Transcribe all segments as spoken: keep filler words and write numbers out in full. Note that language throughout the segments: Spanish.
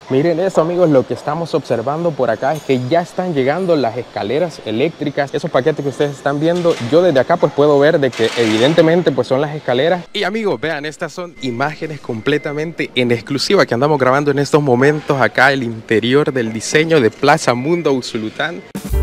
Miren eso, amigos, lo que estamos observando por acá es que ya están llegando las escaleras eléctricas. Esos paquetes que ustedes están viendo, yo desde acá pues puedo ver de que evidentemente pues son las escaleras. Y amigos, vean, estas son imágenes completamente en exclusiva que andamos grabando en estos momentos acá, el interior del diseño de Plaza Mundo Usulután.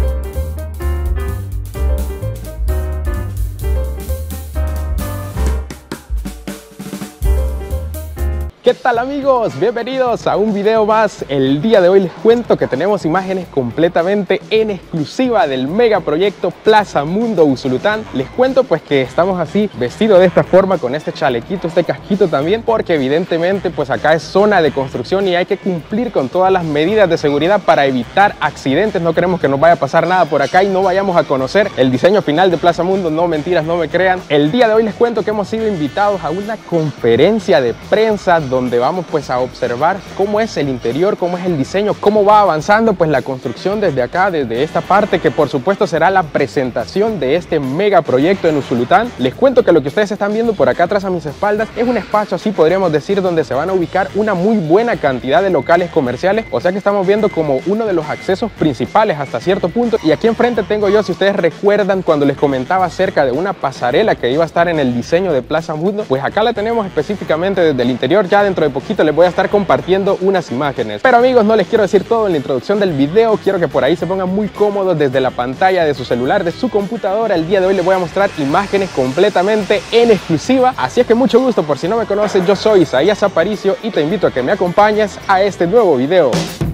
¿Qué tal, amigos? Bienvenidos a un video más. El día de hoy les cuento que tenemos imágenes completamente en exclusiva del megaproyecto Plaza Mundo Usulután. Les cuento pues que estamos así vestidos de esta forma, con este chalequito, este casquito también, porque evidentemente pues acá es zona de construcción y hay que cumplir con todas las medidas de seguridad para evitar accidentes. No queremos que nos vaya a pasar nada por acá y no vayamos a conocer el diseño final de Plaza Mundo. No, mentiras, no me crean. El día de hoy les cuento que hemos sido invitados a una conferencia de prensa donde vamos pues a observar cómo es el interior, cómo es el diseño, cómo va avanzando pues la construcción desde acá, desde esta parte, que por supuesto será la presentación de este megaproyecto en Usulután. Les cuento que lo que ustedes están viendo por acá atrás a mis espaldas es un espacio, así podríamos decir, donde se van a ubicar una muy buena cantidad de locales comerciales, o sea que estamos viendo como uno de los accesos principales hasta cierto punto. Y aquí enfrente tengo yo, si ustedes recuerdan cuando les comentaba acerca de una pasarela que iba a estar en el diseño de Plaza Mundo, pues acá la tenemos específicamente desde el interior. Ya dentro de poquito les voy a estar compartiendo unas imágenes, pero amigos, no les quiero decir todo en la introducción del video. Quiero que por ahí se pongan muy cómodos desde la pantalla de su celular, de su computadora. El día de hoy les voy a mostrar imágenes completamente en exclusiva, así es que mucho gusto. Por si no me conoces, yo soy Isaías Aparicio y te invito a que me acompañes a este nuevo video.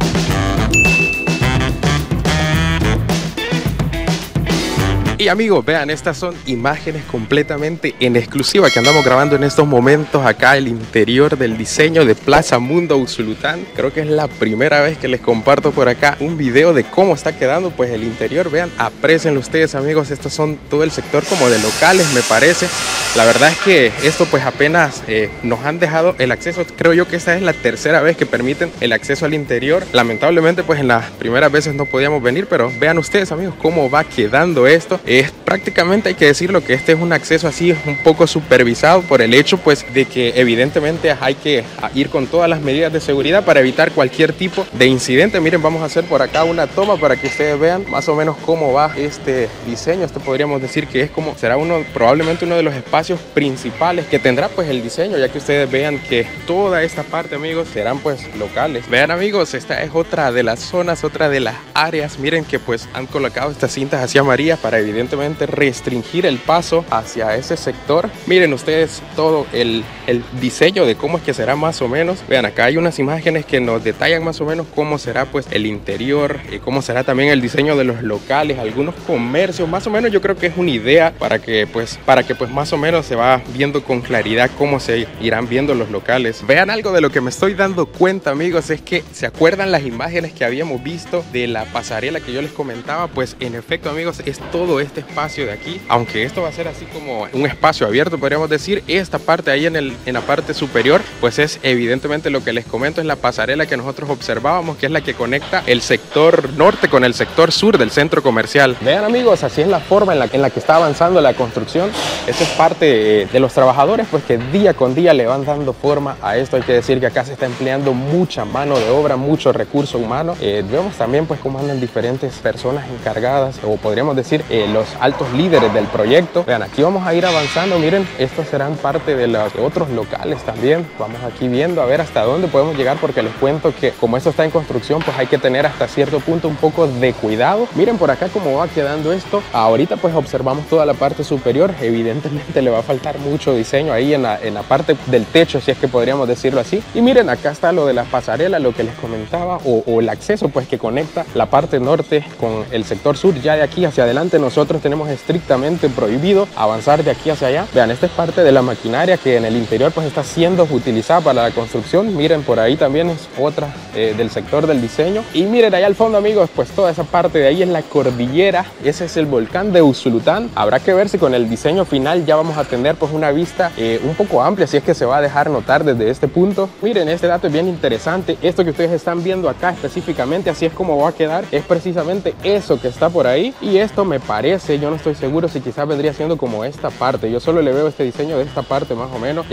Y amigos, vean, estas son imágenes completamente en exclusiva que andamos grabando en estos momentos acá, el interior del diseño de Plaza Mundo Usulután. Creo que es la primera vez que les comparto por acá un video de cómo está quedando pues el interior. Vean, aprécienlo ustedes, amigos. Estos son todo el sector como de locales, me parece. La verdad es que esto pues apenas eh, nos han dejado el acceso. Creo yo que esta es la tercera vez que permiten el acceso al interior. Lamentablemente pues en las primeras veces no podíamos venir, pero vean ustedes, amigos, cómo va quedando esto. Es prácticamente, hay que decirlo, que este es un acceso así un poco supervisado por el hecho pues de que evidentemente hay que ir con todas las medidas de seguridad para evitar cualquier tipo de incidente. Miren, vamos a hacer por acá una toma para que ustedes vean más o menos cómo va este diseño. Este podríamos decir que es como, será uno, probablemente uno de los espacios principales que tendrá pues el diseño, ya que ustedes vean que toda esta parte, amigos, serán pues locales. Vean, amigos, esta es otra de las zonas, otra de las áreas. Miren que pues han colocado estas cintas así amarillas para evidentemente restringir el paso hacia ese sector. Miren ustedes todo el, el diseño de cómo es que será más o menos. Vean, acá hay unas imágenes que nos detallan más o menos cómo será pues el interior y cómo será también el diseño de los locales, algunos comercios. Más o menos yo creo que es una idea para que pues para que pues más o menos se va viendo con claridad cómo se irán viendo los locales. Vean, algo de lo que me estoy dando cuenta, amigos, es que se acuerdan las imágenes que habíamos visto de la pasarela que yo les comentaba. Pues en efecto, amigos, es todo este espacio de aquí, aunque esto va a ser así como un espacio abierto, podríamos decir. Esta parte ahí en, el, en la parte superior pues es evidentemente lo que les comento, es la pasarela que nosotros observábamos, que es la que conecta el sector norte con el sector sur del centro comercial. Vean, amigos, así es la forma en la, en la que está avanzando la construcción. Esta es parte de los trabajadores pues que día con día le van dando forma a esto. Hay que decir que acá se está empleando mucha mano de obra, mucho recurso humano. Eh, vemos también pues cómo andan diferentes personas encargadas, o podríamos decir eh, los altos líderes del proyecto. Vean, aquí vamos a ir avanzando. Miren, estos serán parte de los otros locales también. Vamos aquí viendo a ver hasta dónde podemos llegar, porque les cuento que como esto está en construcción pues hay que tener hasta cierto punto un poco de cuidado. Miren por acá cómo va quedando esto. Ahorita pues observamos toda la parte superior. Evidentemente le va a faltar mucho diseño ahí en la, en la parte del techo, si es que podríamos decirlo así. Y miren, acá está lo de la pasarela, lo que les comentaba, o, o el acceso pues que conecta la parte norte con el sector sur. Ya de aquí hacia adelante nosotros tenemos estrictamente prohibido avanzar de aquí hacia allá. Vean, esta es parte de la maquinaria que en el interior pues está siendo utilizada para la construcción. Miren, por ahí también es otra eh, del sector del diseño. Y miren allá al fondo, amigos, pues toda esa parte de ahí es la cordillera. Ese es el volcán de Usulután. Habrá que ver si con el diseño final ya vamos a tener pues una vista eh, un poco amplia, si es que se va a dejar notar desde este punto. Miren, este dato es bien interesante. Esto que ustedes están viendo acá específicamente, así es como va a quedar, es precisamente eso que está por ahí. Y esto me parece, yo no estoy seguro si quizás vendría siendo como esta parte. Yo solo le veo este diseño de esta parte más o menos, ya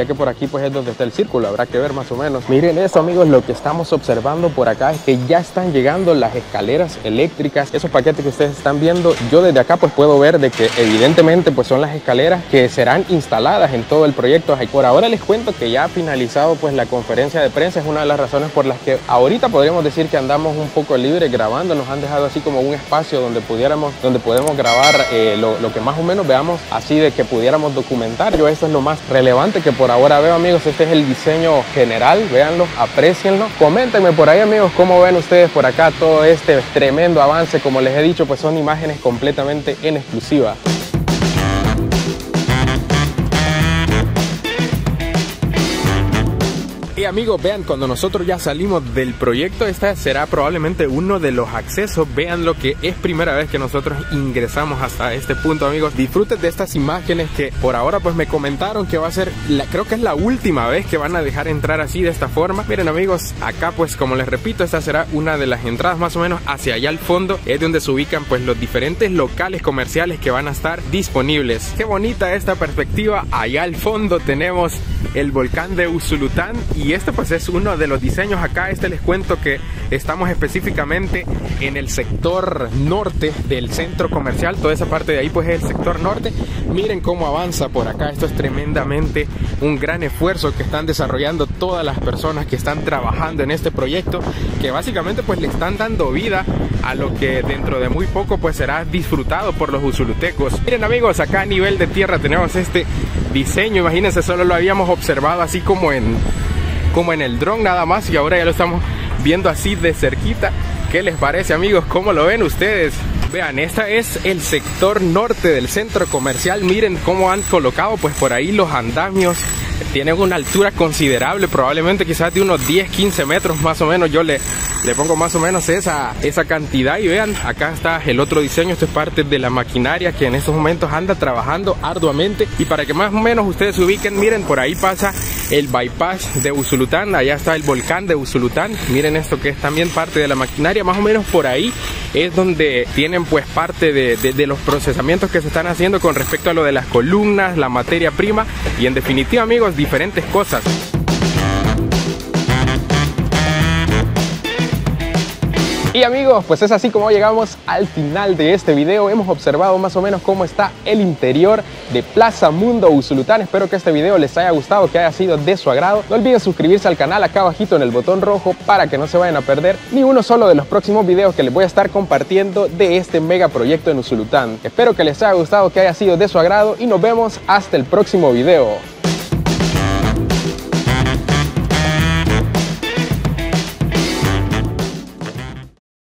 que por aquí pues es donde está el círculo, habrá que ver más o menos. Miren eso, amigos, lo que estamos observando por acá es que ya están llegando las escaleras eléctricas, esos paquetes que ustedes están viendo. Yo desde acá pues puedo ver de que evidentemente pues son las escaleras que serán instaladas en todo el proyecto. Y por ahora les cuento que ya ha finalizado pues la conferencia de prensa. Es una de las razones por las que ahorita podríamos decir que andamos un poco libres grabando. Nos han dejado así como un espacio donde pudiéramos, donde podemos grabar eh, lo, lo que más o menos veamos, así de que pudiéramos documentar. Yo eso es lo más relevante que por ahora veo, amigos. Este es el diseño general, véanlo, aprecienlo. Coméntenme por ahí, amigos, cómo ven ustedes por acá todo este tremendo avance. Como les he dicho, pues son imágenes completamente en exclusiva. Y amigos, vean, cuando nosotros ya salimos del proyecto, esta será probablemente uno de los accesos. Vean lo que es primera vez que nosotros ingresamos hasta este punto, amigos. Disfruten de estas imágenes que por ahora pues me comentaron que va a ser, la, creo que es la última vez que van a dejar entrar así de esta forma. Miren, amigos, acá pues como les repito, esta será una de las entradas. Más o menos hacia allá al fondo es donde se ubican pues los diferentes locales comerciales que van a estar disponibles. Qué bonita esta perspectiva. Allá al fondo tenemos el volcán de Usulután y este pues es uno de los diseños acá. Este les cuento que estamos específicamente en el sector norte del centro comercial. Toda esa parte de ahí pues es el sector norte. Miren cómo avanza por acá. Esto es tremendamente un gran esfuerzo que están desarrollando todas las personas que están trabajando en este proyecto, que básicamente pues le están dando vida a lo que dentro de muy poco pues será disfrutado por los usulutecos. Miren, amigos, acá a nivel de tierra tenemos este diseño. Imagínense, solo lo habíamos observado así como en como en el dron nada más, y ahora ya lo estamos viendo así de cerquita. ¿Qué les parece, amigos? ¿Cómo lo ven ustedes? Vean, este es el sector norte del centro comercial. Miren cómo han colocado pues por ahí los andamios. Tienen una altura considerable, probablemente quizás de unos diez, quince metros más o menos. Yo le, le pongo más o menos esa, esa cantidad. Y vean, acá está el otro diseño. Esto es parte de la maquinaria que en estos momentos anda trabajando arduamente. Y para que más o menos ustedes se ubiquen, miren, por ahí pasa el bypass de Usulután. Allá está el volcán de Usulután. Miren esto que es también parte de la maquinaria. Más o menos por ahí es donde tienen pues parte de, de, de los procesamientos que se están haciendo con respecto a lo de las columnas, la materia prima y en definitiva, amigos, diferentes cosas. Y amigos, pues es así como llegamos al final de este video. Hemos observado más o menos cómo está el interior de Plaza Mundo Usulután. Espero que este video les haya gustado, que haya sido de su agrado. No olviden suscribirse al canal acá abajito en el botón rojo para que no se vayan a perder ni uno solo de los próximos videos que les voy a estar compartiendo de este mega proyecto en Usulután. Espero que les haya gustado, que haya sido de su agrado y nos vemos hasta el próximo video.